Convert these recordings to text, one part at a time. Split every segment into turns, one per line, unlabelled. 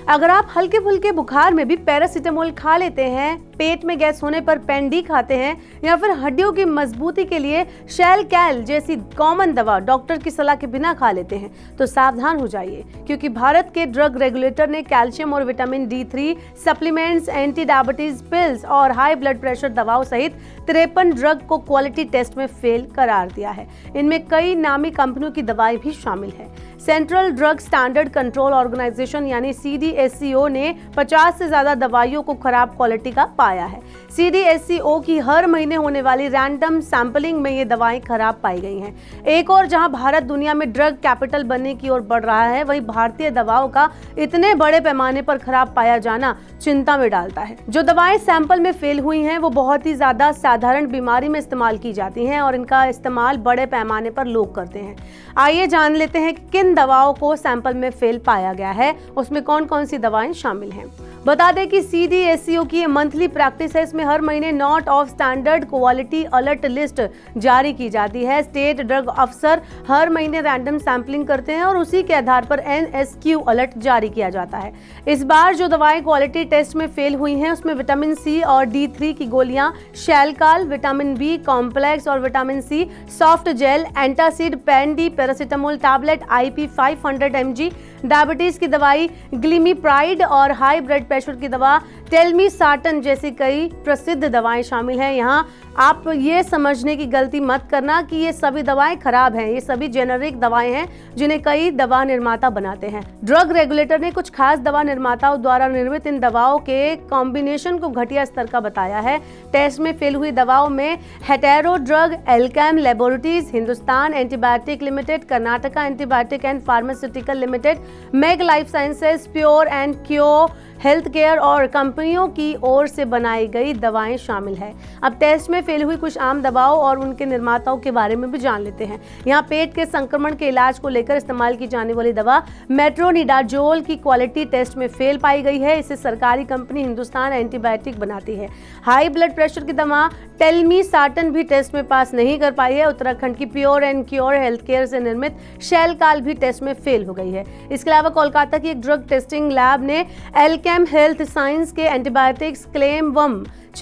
अगर आप हल्के फुल्के बुखार में भी पैरासीटामोल खा लेते हैं, पेट में गैस होने पर पेंडी खाते हैं या फिर हड्डियों की मजबूती के लिए शेलकैल जैसी कॉमन दवा डॉक्टर की सलाह के बिना खा लेते हैं, तो सावधान हो जाइए, क्योंकि भारत के ड्रग रेगुलेटर ने कैल्शियम और vitamin D3 supplements, anti diabetes pills और हाई ब्लड प्रेशर दवाओं सहित 53 ड्रग को क्वालिटी टेस्ट में फेल करार दिया है। इनमें कई नामी कंपनियों की दवाएं भी शामिल है। Central drug standard control organisation यानी CDSCO ने 50 से ज्यादा दवाइयों को खराब क्वालिटी का पाया है। CDSCO की हर महीने होने वाली रैंडम सैंपलिंग में ये दवाएं खराब पाई गई हैं। एक और जहां भारत दुनिया में ड्रग कैपिटल बनने की ओर बढ़ रहा है, वहीं भारतीय दवाओं का इतने बड़े पैमाने पर खराब पाया जाना चिंता में डालता है। जो दवाएं सैंपल में फेल हुई हैं, वो बहुत ही ज्यादा साधारण बीमारी में इस्तेमाल की जाती हैं और इनका इस्तेमाल बड़े पैमाने पर लोग करते हैं। आइए जान लेते हैं कि किन दवाओं को सैंपल में फेल पाया गया है, उसमें कौन कौन सी दवाएं शामिल हैं। बता दें कि CDSCO की ये मंथली प्रैक्टिस है। इसमें हर महीने not of standard quality alert list जारी की जाती है। स्टेट ड्रग अफसर हर महीने रैंडम सैंपलिंग करते हैं और उसी के आधार पर NSQ अलर्ट जारी किया जाता है। इस बार जो दवाएं क्वालिटी टेस्ट में फेल हुई हैं, उसमें विटामिन C और D3 की गोलियां, शेलकाल, विटामिन B कॉम्प्लेक्स और vitamin C soft gel, antacid, पेंडी, paracetamol tablet IP 500 mg, diabetes की दवाई ग्लिमिप्राइड और हाई ब्लड प्रेशर की दवा टेलमिसार्टन जैसी कई प्रसिद्ध दवाएं शामिल हैं। यहाँ आप ये समझने की गलती मत करना कि ये सभी दवाएं खराब हैं। ये सभी जेनेरिक दवाएं हैं जिन्हें कई दवा निर्माता बनाते हैं। ड्रग रेगुलेटर ने कुछ खास दवा निर्माताओं द्वारा निर्मित इन दवाओं के कॉम्बिनेशन को घटिया स्तर का बताया है। टेस्ट में फेल हुई दवाओं में Hetero drug, Alkem laboratories, Hindustan antibiotic limited, Karnataka antibiotic and pharmaceutical limited, Meg life sciences, pure and cure health care और कंपनियों की ओर से बनाई गई दवाएं शामिल है। अब टेस्ट में फेल हुई कुछ आम दवाओं और उनके निर्माताओं के बारे में भी जान लेते हैं। यहाँ पेट के संक्रमण के इलाज को लेकर इस्तेमाल की जाने वाली दवा मेट्रोनिडाजोल की क्वालिटी टेस्ट में फेल पाई गई है। इसे सरकारी कंपनी हिंदुस्तान एंटीबायोटिक बनाती है। हाई ब्लड प्रेशर की दवा टेलमिसार्टन भी टेस्ट में पास नहीं कर पाई है। उत्तराखंड की pure and cure health care से निर्मित शेलकाल भी टेस्ट में फेल हो गई है। इसके अलावा कोलकाता की एक ड्रग टेस्टिंग लैब ने एल्केम हेल्थ साइंस के एंटीबायोटिक्स क्लेमवम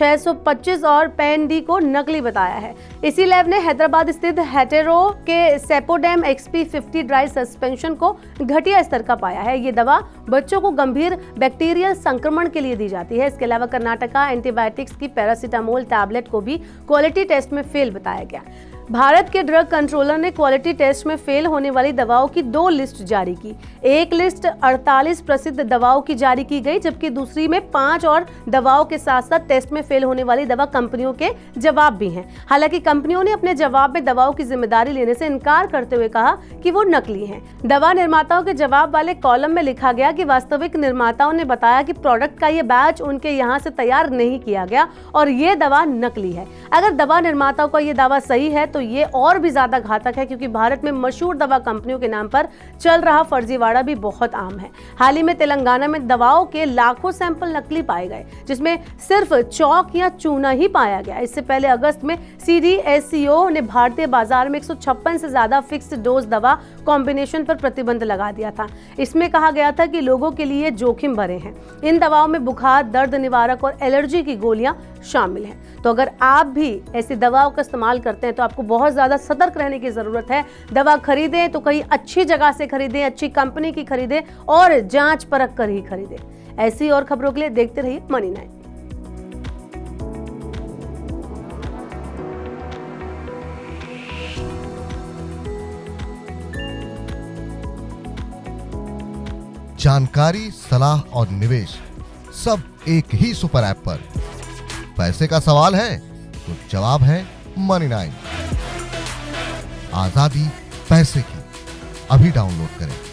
625 और पेंडी को नकली बताया है। इसी लैब ने हैदराबाद स्थित हेटेरो के सेपोडेम XP50 ड्राई सस्पेंशन को घटिया स्तर का पाया है। ये दवा बच्चों को गंभीर बैक्टीरियल संक्रमण के लिए दी जाती है। इसके अलावा कर्नाटका एंटीबायोटिक्स की पैरासीटामोल टैबलेट को भी क्वालिटी टेस्ट में फेल बताया गया। भारत के ड्रग कंट्रोलर ने क्वालिटी टेस्ट में फेल होने वाली दवाओं की 2 लिस्ट जारी की। एक लिस्ट 48 प्रसिद्ध दवाओं की जारी की गई, जबकि दूसरी में 5 और दवाओं के साथ साथ टेस्ट में फेल होने वाली दवा कंपनियों के जवाब भी हैं। हालांकि कंपनियों ने अपने जवाब में दवाओं की जिम्मेदारी लेने से इनकार करते हुए कहा कि वो नकली हैं। दवा निर्माताओं के जवाब वाले कॉलम में लिखा गया कि वास्तविक निर्माताओं ने बताया कि प्रोडक्ट का ये बैच उनके यहाँ से तैयार नहीं किया गया और ये दवा नकली है। अगर दवा निर्माताओं का ये दावा सही है तो ये और भी ज्यादा घातक है, क्योंकि भारत में मशहूर दवा कंपनियों के नाम पर चल रहा फर्जीवाड़ा भी बहुत आम है। हाल ही में तेलंगाना में दवाओं के लाखों सैंपल नकली पाए गए, जिसमें सिर्फ चौक या चूना ही पाया गया। इससे पहले अगस्त में CDSCO ने भारतीय बाजार में 156 से ज्यादा फिक्स्ड डोज दवा कॉम्बिनेशन पर प्रतिबंध लगा दिया था। इसमें कहा गया था कि लोगों के लिए जोखिम भरे हैं। इन दवाओं में बुखार, दर्द निवारक और एलर्जी की गोलियां शामिल हैं। तो अगर आप भी ऐसी दवाओं का इस्तेमाल करते हैं तो आपको बहुत ज्यादा सतर्क रहने की जरूरत है। दवा खरीदें तो कहीं अच्छी जगह से खरीदें, अच्छी कंपनी की खरीदें और जांच परख कर ही खरीदें। ऐसी और खबरों के लिए देखते रहिए मनी 9।
जानकारी, सलाह और निवेश सब एक ही सुपर ऐप पर। पैसे का सवाल है तो जवाब है मनी 9। आजादी पैसे की। अभी डाउनलोड करें।